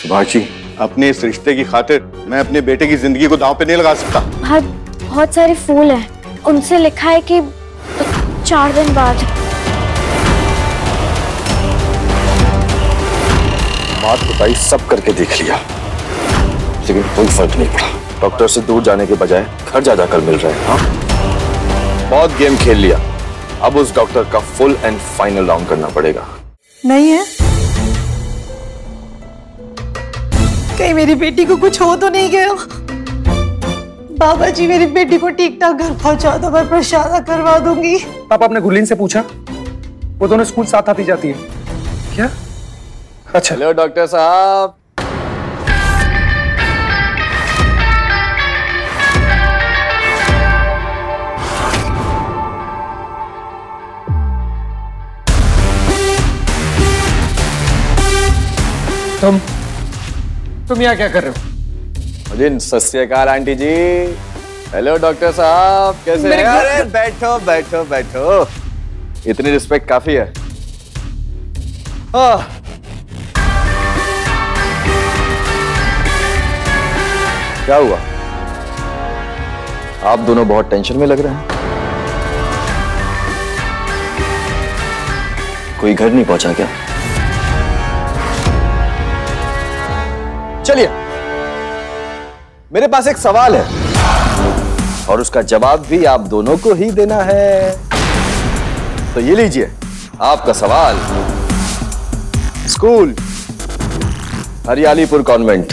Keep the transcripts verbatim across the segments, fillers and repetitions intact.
सुभाष जी, अपने इस रिश्ते की खातिर मैं अपने बेटे की जिंदगी को दांव पे नहीं लगा सकता। बाहर बहुत सारे फूल हैं, उनसे लिखा है कि चार दिन बाद। बात बताई, सब करके देख लिया, लेकिन कोई फर्क नहीं पड़ा। डॉक्टर से दूर जाने के बजाय घर जा जाकर मिल रहे हैं। हाँ, बहुत गेम खेल लिया, अब उस डॉक्टर का फुल एंड फाइनल राउंड करना पड़ेगा। नहीं है? कहीं मेरी बेटी को कुछ हो तो नहीं गया? बाबा जी, मेरी बेटी को ठीक ठाक घर पहुंचा दो, मैं प्रशादा करवा दूंगी। आप आपने गुरलीन से पूछा? वो दोनों स्कूल साथ आती जाती है क्या? अच्छा। हेलो डॉक्टर साहब। तुम तुम यहाँ क्या कर रहे हो? जी सत श्री अकाल आंटी जी। हेलो डॉक्टर साहब, कैसे हैं? अरे बैठो बैठो बैठो, इतनी रिस्पेक्ट काफी है। हाँ। क्या हुआ? आप दोनों बहुत टेंशन में लग रहे हैं। कोई घर नहीं पहुंचा क्या? चलिए, मेरे पास एक सवाल है और उसका जवाब भी आप दोनों को ही देना है। तो ये लीजिए आपका सवाल। School Hariyalipur convent,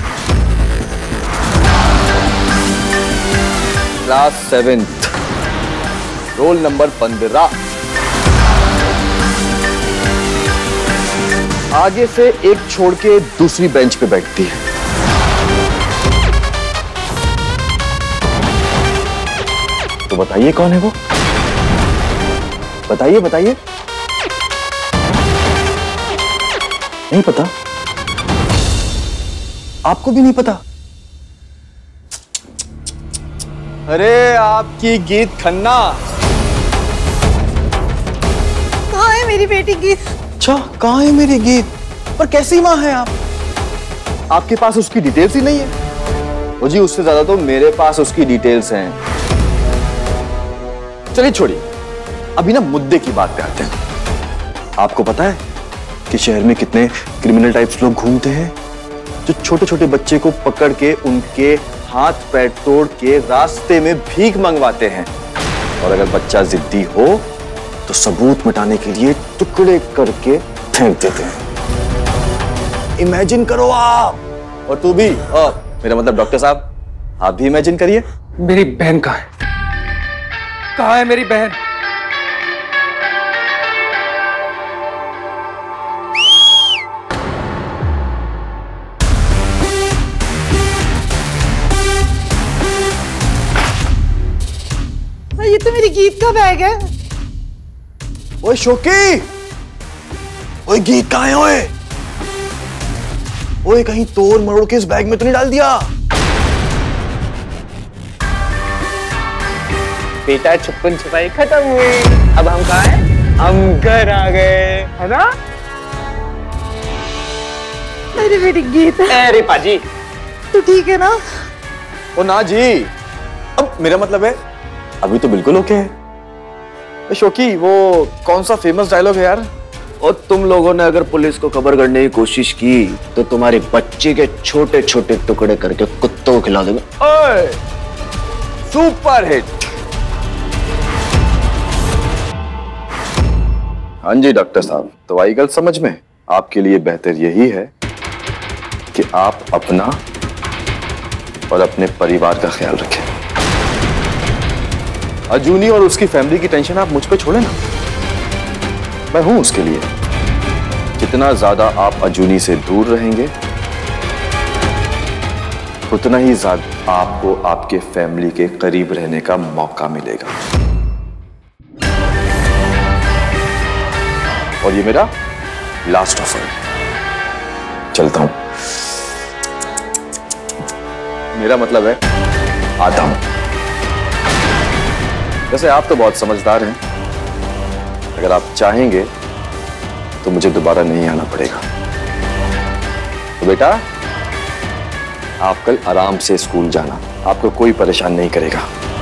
class seventh, roll number पंद्रह। आगे से एक छोड़ के दूसरी बेंच पे बैठती है। तो बताइए कौन है वो? बताइए बताइए। नहीं पता? आपको भी नहीं पता? अरे आपकी गीत खन्ना। कहाँ है मेरी बेटी गीत? अच्छा, कहाँ है मेरी गीत? पर कैसी माँ है आप? आपके पास उसकी डिटेल्स ही नहीं है? वो जी, उससे ज्यादा तो मेरे पास उसकी डिटेल्स हैं। चलिए छोड़िए, अभी ना मुद्दे की बात पे आते हैं। आपको पता है कि शहर में कितने क्रिमिनल टाइप्स लोग घूमते हैं, जो छोटे छोटे बच्चे को पकड़ के उनके हाथ पैर तोड़ के रास्ते में भीख मंगवाते हैं, और अगर बच्चा जिद्दी हो तो सबूत मिटाने के लिए टुकड़े करके फेंक देते हैं। इमेजिन करो आप। और तू भी, और मेरा मतलब डॉक्टर साहब, आप भी इमेजिन करिए। मेरी बहन कहाँ है? कहाँ है मेरी बहन? ये तो मेरी गीत का बैग है। ओए शोकी, ओए गीत कहाँ है? ओए ओए कहीं तोड़ मरोड़ के इस बैग में तो नहीं डाल दिया? बेटा छुपन छुपाई खत्म हुई, अब हम कहाँ हैं? हम घर आ गए, है ना? मेरी बेटी गीत है। अरे पाजी, तू ठीक है ना? ओ ना जी, अब मेरा मतलब है अभी तो बिल्कुल ओके है। शोकी, वो कौन सा फेमस डायलॉग है यार? और तुम लोगों ने अगर पुलिस को खबर करने की कोशिश की तो तुम्हारे बच्चे के छोटे छोटे टुकड़े करके कुत्तों को खिला देंगे। ओए, सुपर हिट। हाँ जी डॉक्टर साहब, तो आई गल समझ में? आपके लिए बेहतर यही है कि आप अपना और अपने परिवार का ख्याल रखें। अजूनी और उसकी फैमिली की टेंशन आप मुझ पे छोड़े ना, मैं हूं उसके लिए। जितना ज्यादा आप अजूनी से दूर रहेंगे, उतना ही ज्यादा आपको आपके फैमिली के करीब रहने का मौका मिलेगा। और ये मेरा लास्ट ऑफर है। चलता हूं। मेरा मतलब है आता हूं। वैसे आप तो बहुत समझदार हैं, अगर आप चाहेंगे तो मुझे दोबारा नहीं आना पड़ेगा। तो बेटा आप कल आराम से स्कूल जाना, आपको कोई परेशान नहीं करेगा।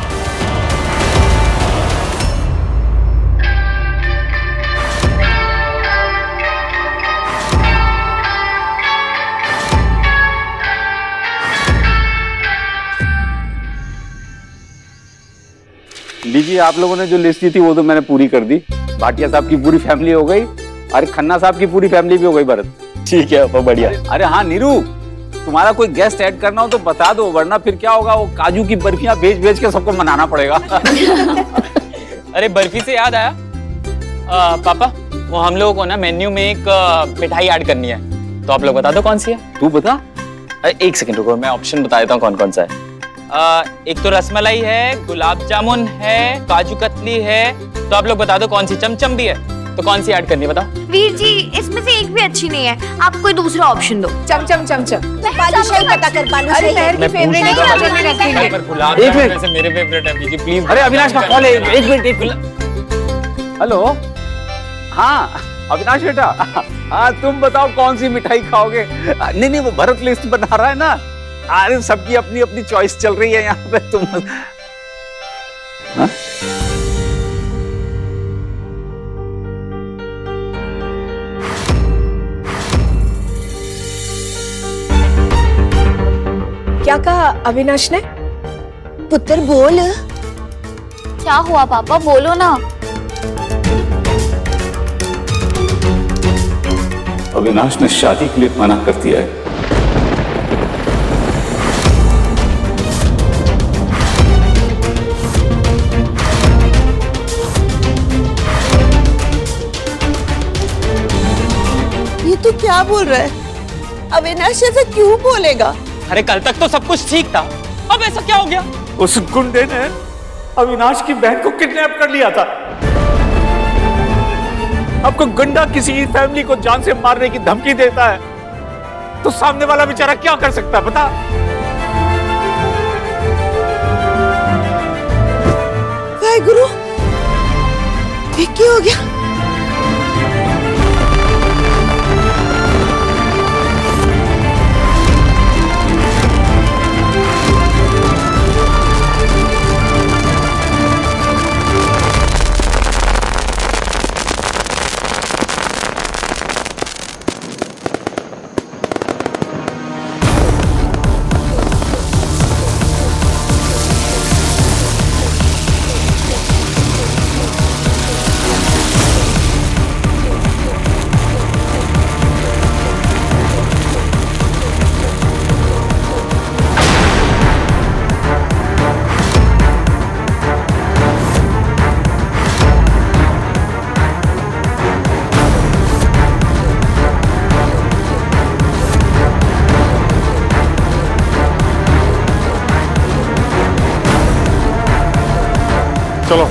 लीजिए, आप लोगों ने जो लिस्ट दी थी वो तो मैंने पूरी कर दी। भाटिया साहब की पूरी फैमिली हो गई, अरे खन्ना साहब की पूरी फैमिली भी हो गई भरत। ठीक है, बहुत बढ़िया। अरे हाँ नीरू, तुम्हारा कोई गेस्ट ऐड करना हो तो बता दो, वरना फिर क्या होगा, वो काजू की बर्फियां भेज भेज के सबको मनाना पड़ेगा। अरे बर्फी से याद आया, आ, पापा वो हम लोगों को ना मेन्यू में एक आ, मिठाई ऐड करनी है, तो आप लोग बता दो कौन सी है। तू बता। अरे एक सेकंड रुको, मैं ऑप्शन बता देता हूँ कौन कौन सा है। आ, एक तो रसमलाई है, गुलाब जामुन है, काजू कतली है, तो आप लोग बता दो कौन सी। चमचम भी है, तो कौन सी ऐड करनी है बताओ। वीर जी, इसमें से एक भी अच्छी नहीं है, आप कोई दूसरा ऑप्शन दो। चमचम चमचम बालूशाही पता कर, बालूशाही है। मैं पूछ नहीं रहा, पर गुलाब जामुन वैसे मेरे फेवरेट है बीजी, प्लीज। अरे अविनाश का कॉल है, एक मिनट एक मिनट। हेलो, हाँ अविनाश बेटा, हाँ तुम बताओ कौन सी मिठाई खाओगे। नहीं नहीं, वो भरत लिस्ट बना रहा है ना। अरे सबकी अपनी अपनी चॉइस चल रही है यहाँ पे, तुम हाँ? क्या कहा अविनाश ने? पुत्र बोल। क्या हुआ पापा, बोलो ना। अविनाश ने शादी के लिए मना कर दिया है। ये तो क्या बोल रहा है? अविनाश ऐसा क्यों बोलेगा? अरे कल तक तो सब कुछ ठीक था, अब ऐसा क्या हो गया? उस गुंडे ने अविनाश की बहन को किडनैप कर लिया था। अब कोई गुंडा किसी फैमिली को जान से मारने की धमकी देता है तो सामने वाला बेचारा क्या कर सकता है बता। गुरु, ये क्या हो गया? चलो।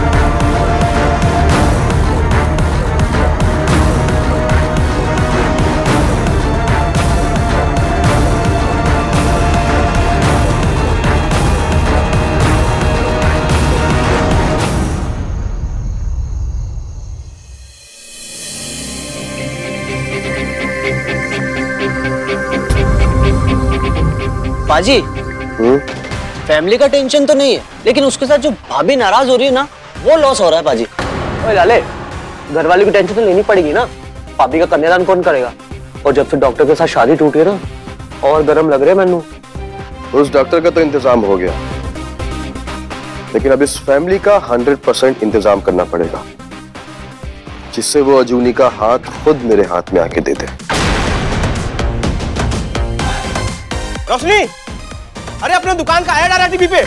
पाजी, फैमिली का टेंशन तो नहीं है, लेकिन उसके साथ जो भाभी नाराज हो रही है ना, वो लॉस हो रहा है पाजी। ओए लाले, घर वाले की टेंशन तो लेनी पड़ेगी ना। भाभी का कन्यादान कौन करेगा? और जब से डॉक्टर के साथ शादी टूटी है ना, और गरम लग रहे मैनू। उस डॉक्टर का तो इंतजाम हो गया, लेकिन अब इस फैमिली का हंड्रेड परसेंट इंतजाम करना पड़ेगा, जिससे वो अजूनी का हाथ खुद मेरे हाथ में आके दे दे। रोशनी, अरे अपने दुकान का ऐड आ रहा है टीवी पे।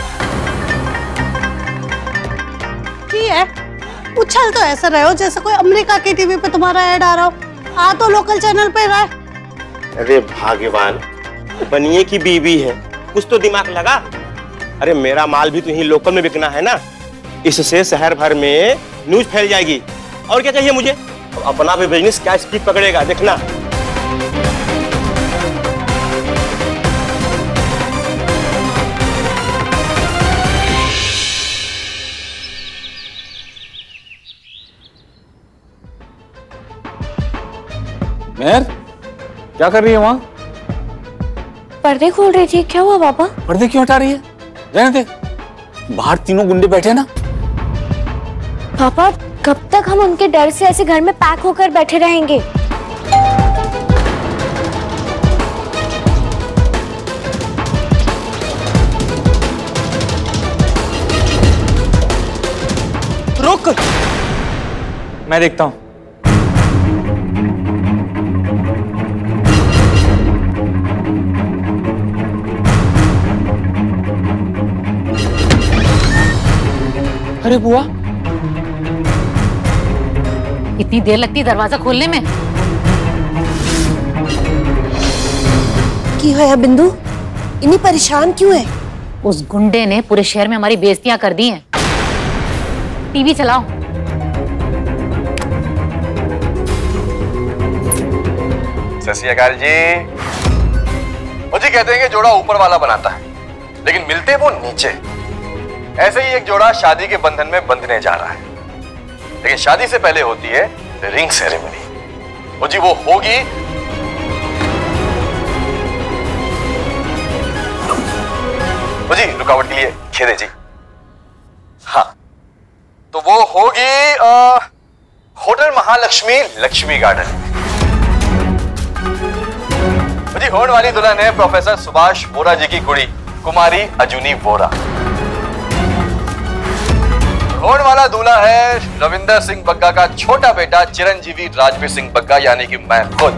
की है? उछल तो ऐसा रहे हो जैसे कोई अमेरिका के टीवी पे तुम्हारा ऐड आ रहा हो। आ तो लोकल चैनल पे रहा है। अरे भाग्यवान, बनिए की बीवी है, कुछ तो दिमाग लगा। अरे मेरा माल भी तो यहीं लोकल में बिकना है ना, इससे शहर भर में न्यूज फैल जाएगी। और क्या चाहिए मुझे? अपना भी बिजनेस क्या स्पीड पकड़ेगा, देखना। मेहर, क्या कर रही है वहां? पर्दे खोल रही थी, क्या हुआ पापा? पर्दे क्यों हटा रही है? रहने दे, बाहर तीनों गुंडे बैठे हैं ना। पापा कब तक हम उनके डर से ऐसे घर में पैक होकर बैठे रहेंगे? रुक, मैं देखता हूं। अरे बुआ, इतनी देर लगती है दरवाजा खोलने में? क्यों है बिंदु, इतनी परेशान क्यों है? उस गुंडे ने पूरे शहर में हमारी बेइज्जतियां कर दी हैं। टीवी चलाओ। सत श्री अकाल जी। मुझे कहते हैं कि जोड़ा ऊपर वाला बनाता है, लेकिन मिलते वो नीचे। ऐसे ही एक जोड़ा शादी के बंधन में बंधने जा रहा है, लेकिन शादी से पहले होती है रिंग सेरेमनी। वो जी वो होगी वो जी रुकावट के लिए खेद है जी। हाँ, तो वो होगी आ, होटल महालक्ष्मी लक्ष्मी गार्डन। जी होने वाली दुल्हन है प्रोफेसर सुभाष वोरा जी की कुड़ी कुमारी अजूनी वोरा। होने वाला दूल्हा है रविंदर सिंह बग्गा का छोटा बेटा चिरंजीवी राजवीर सिंह बग्गा, यानी कि मैं खुद।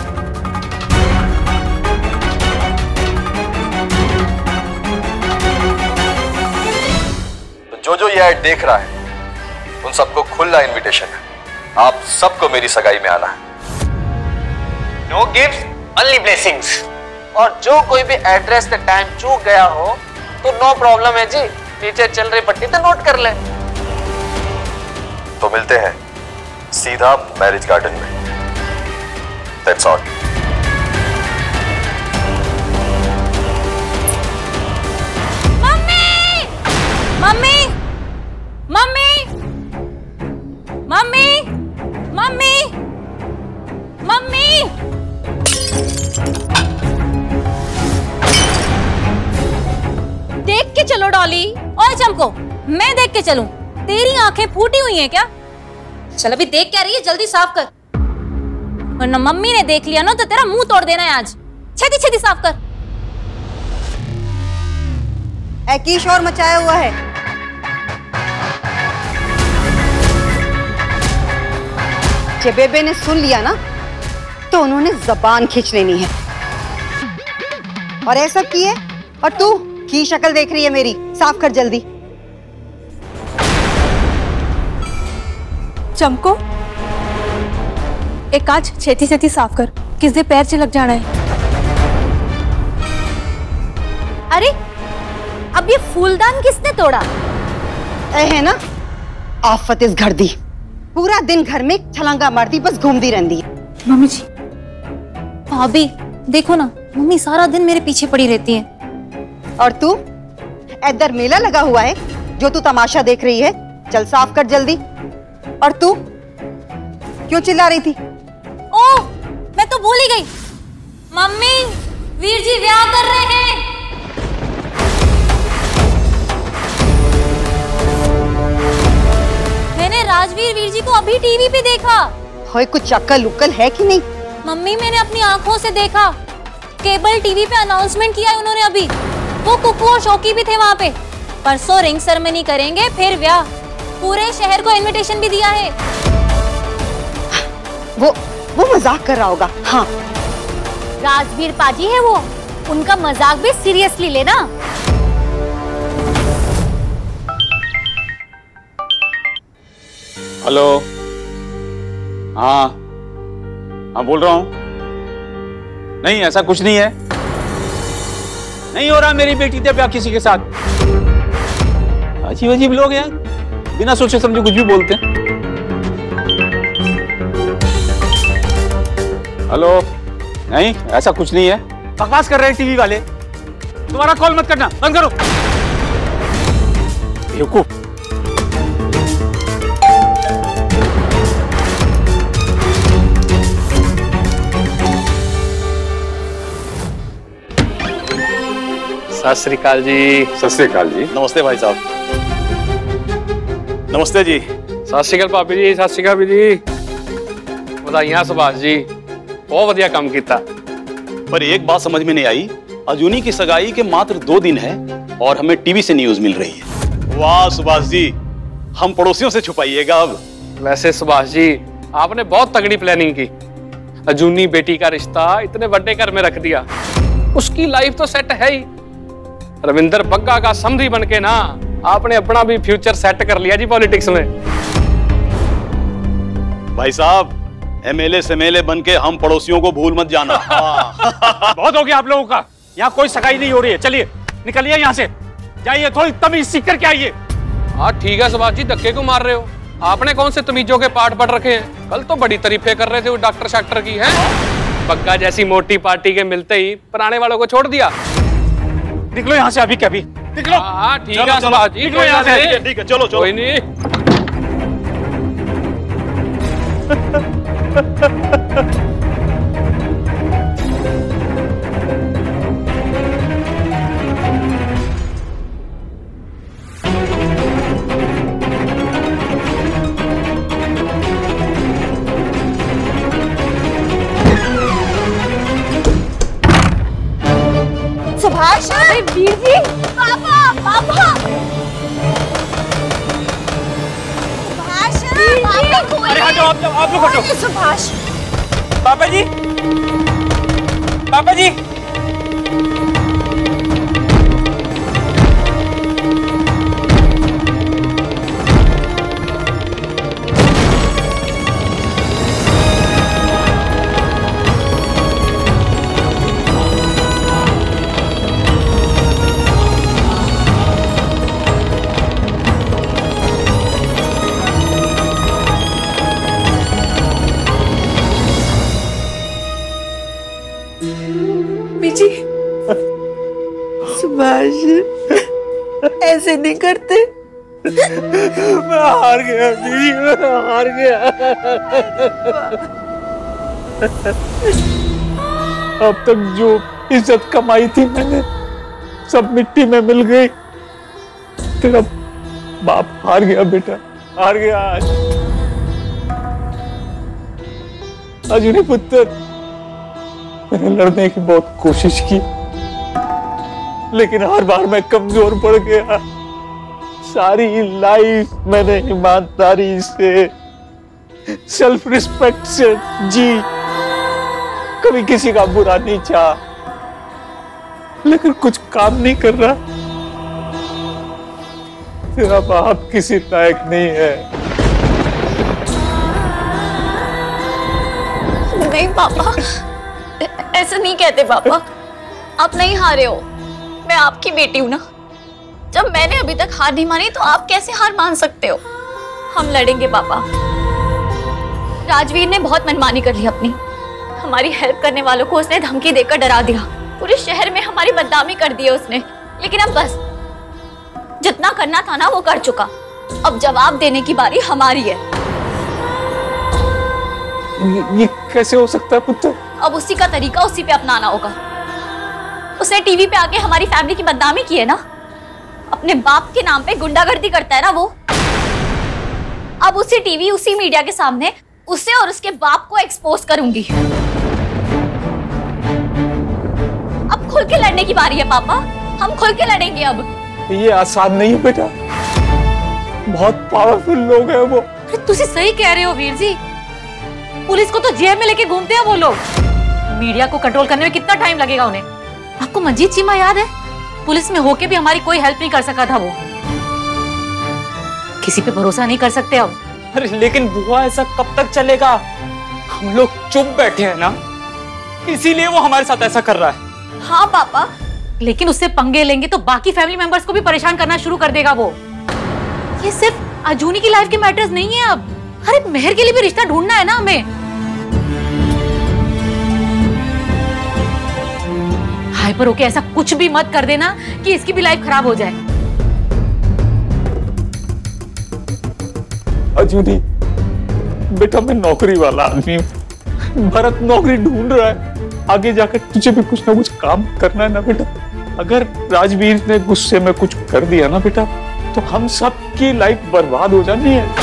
तो जो जो ये ऐड देख रहा है उन सबको खुला इनविटेशन है, आप सबको मेरी सगाई में आना है। No gift, only blessings. और जो कोई भी एड्रेस का टाइम चूक गया हो तो नो प्रॉब्लम है जी, नीचे चल रही पट्टी तो नोट कर ले। तो मिलते हैं सीधा मैरिज गार्डन में। That's all. Mummy, mummy, mummy, mummy, mummy, mummy. देख के चलो डॉली। और चमको, मैं देख के चलूं? तेरी आंखें फूटी हुई हैं क्या? चल अभी देख क्या रही है, जल्दी साफ कर, वरना मम्मी ने देख लिया ना तो तेरा मुंह तोड़ देना है आज। छेती छेती साफ कर। की शोर मचाया हुआ है। जब बेबे ने सुन लिया ना तो उन्होंने जबान खींच लेनी है। और ऐसा किए, और तू की शक्ल देख रही है मेरी, साफ कर जल्दी। चमको, एक कांच छेती छेती साफ कर, किसके पैर से लग जाना है। अरे अब ये फूलदान किसने तोड़ा? ऐ है ना आफत इस घर दी, पूरा दिन घर में छलांगा मारती, बस घूमती रहती है। मम्मी जी, भाभी देखो ना, मम्मी सारा दिन मेरे पीछे पड़ी रहती है। और तू इधर मेला लगा हुआ है जो तू तमाशा देख रही है, चल साफ कर जल्दी। और तू क्यों चिल्ला रही थी? ओह, मैं तो भूल ही गई। मम्मी, वीर जी ब्याह कर रहे हैं। मैंने राजवीर वीर जी को अभी टीवी पे देखा। होए कुछ अक्ल उक्ल है कि नहीं? मम्मी मैंने अपनी आंखों से देखा, केबल टीवी पे अनाउंसमेंट किया है उन्होंने अभी। वो कुकू और शौकी भी थे वहाँ पे। परसों रिंग सेरेमनी करेंगे, फिर ब्याह। पूरे शहर को इनविटेशन भी दिया है। वो वो मजाक कर रहा होगा। हाँ, राजवीर पाजी है वो, उनका मजाक भी सीरियसली लेना। हेलो, हाँ हाँ बोल रहा हूँ। नहीं ऐसा कुछ नहीं है, नहीं हो रहा मेरी बेटी से ब्याह किसी के साथ। अजीब अजीब लोग हैं, बिना सोचे समझे कुछ भी बोलते हैं। हेलो, नहीं ऐसा कुछ नहीं है, बकवास कर रहे हैं टीवी वाले। दोबारा कॉल मत करना, बंद करो। बेवकूफ। सत श्री अकाल जी। सत श्री अकाल जी। नमस्ते भाई साहब। नमस्ते जी। सत श्री अकाल भाभी जी। सत श्री अकाल जी। बधाइयां सुभाष जी, बहुत बढ़िया काम किया। पर एक बात समझ में नहीं आई, अजूनी की सगाई के मात्र दो दिन है और हमें टीवी से न्यूज मिल रही है। वाह सुभाष जी, हम पड़ोसियों से छुपाइएगा अब। वैसे सुभाष जी, आपने बहुत तगड़ी प्लानिंग की। अजूनी बेटी का रिश्ता इतने बड़े घर में रख दिया, उसकी लाइफ तो सेट है ही। रविंदर बग्गा का समधी बन के ना आपने अपना भी फ्यूचर सेट कर लिया जी पॉलिटिक्स में। भाई साहब, एमएलए सेमेले बन के हम पड़ोसियों को भूल मत जाना। बहुत हो गया आप लोगों का, यहाँ कोई सगाई नहीं हो रही है। चलिए निकलिए यहाँ से, जाइए, थोड़ी तमीज सीख करके आइए। हाँ ठीक है सुभाष जी, धक्के क्यों मार रहे हो? आपने कौन से तमीजों के पाठ पढ़ रखे हैं? कल तो बड़ी तारीफें कर रहे थे वो डॉक्टर शाक्टर की है। बग्गा जैसी मोटी पार्टी के मिलते ही पुराने वालों को छोड़ दिया। निकलो यहाँ से अभी के अभी, निकलो। हाँ ठीक है सुभाष जी, निकलो यहाँ से। ठीक है, चलो चलो। कोई नहीं। सुभाष, अरे वीर जी, पापा, पापा। सुभाष, पापा खोलिए। अरे हटो, आप लोग, आप लोग हटो। सुभाष, पापा जी, पापा जी। जी, सुभाष ऐसे नहीं करते। मैं हार गया दीदी, मैं हार गया। अब तक जो इज्जत कमाई थी मैंने, सब मिट्टी में मिल गई। तेरा बाप हार गया बेटा, हार गया आज। अजूनी पुत्र, मैंने लड़ने की बहुत कोशिश की, लेकिन हर बार मैं कमजोर पड़ गया। सारी लाइफ मैंने ईमानदारी से, सेल्फ रिस्पेक्ट से जी, कभी किसी का बुरा नहीं चाहा, लेकिन कुछ काम नहीं कर रहा। तेरा बाप किसी लायक नहीं है। नहीं पापा, ऐसा नहीं कहते पापा। आप नहीं हारे हो, मैं आपकी बेटी हूं ना। जब मैंने अभी तक हार नहीं मानी तो आप कैसे हार मान सकते हो? हम लड़ेंगे पापा। राजवीर ने बहुत मनमानी कर ली अपनी। हमारी हेल्प करने वालों को उसने धमकी देकर डरा दिया। पूरे शहर में हमारी बदनामी कर दी है उसने। लेकिन अब बस, जितना करना था ना वो कर चुका। अब जवाब देने की बारी हमारी है। ये, ये कैसे हो सकता है पुत्र? अब उसी का तरीका उसी पे अपनाना होगा। उसने टीवी पे आके हमारी फैमिली की बदनामी की है ना। अपने बाप के नाम पे गुंडागर्दी करता है ना वो। अब उसी टीवी, उसी मीडिया के सामने उसे और उसके बाप को एक्सपोज करूंगी। अब खुल के लड़ने की बारी है पापा। हम खुल के लड़ेंगे अब। ये आसान नहीं है बेटा, बहुत पावरफुल लोग हैं वो। तुसी सही कह रहे हो वीर जी। पुलिस को तो जेब में लेके घूमते हैं वो लोग। मीडिया को कंट्रोल करने में कितना टाइम लगेगा उन्हें? आपको मंजीत चीमा याद है? पुलिस में होके भी हमारी कोई हेल्प नहीं कर सका था वो। किसी पे भरोसा नहीं कर सकते अब। अरे लेकिन बुआ, ऐसा कब तक चलेगा? हम लोग चुप बैठे हैं ना, इसीलिए वो हमारे साथ ऐसा कर रहा है। हाँ पापा, लेकिन उससे पंगे लेंगे तो बाकी फैमिली मेंबर्स को भी परेशान करना शुरू कर देगा वो। ये सिर्फ अजूनी की लाइफ के मैटर्स नहीं है अब। अरे मेहर के लिए भी रिश्ता ढूंढना है ना हमें। हाइपर होके ऐसा कुछ भी मत कर देना कि इसकी भी लाइफ खराब हो जाए। अजूनी बेटा, मैं नौकरी वाला आदमी हूँ। भरत नौकरी ढूंढ रहा है, आगे जाकर तुझे भी कुछ ना कुछ काम करना है ना बेटा। अगर राजवीर ने गुस्से में कुछ कर दिया ना बेटा, तो हम सब की लाइफ बर्बाद हो जानी है।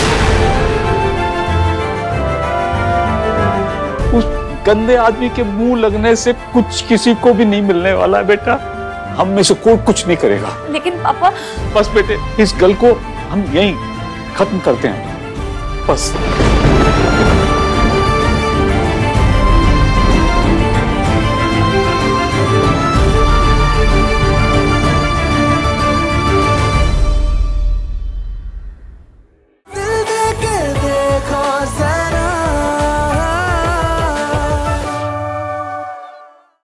उस गंदे आदमी के मुंह लगने से कुछ किसी को भी नहीं मिलने वाला है बेटा। हम में से कोई कुछ नहीं करेगा। लेकिन पापा, बस बेटे, इस गल को हम यहीं खत्म करते हैं बस।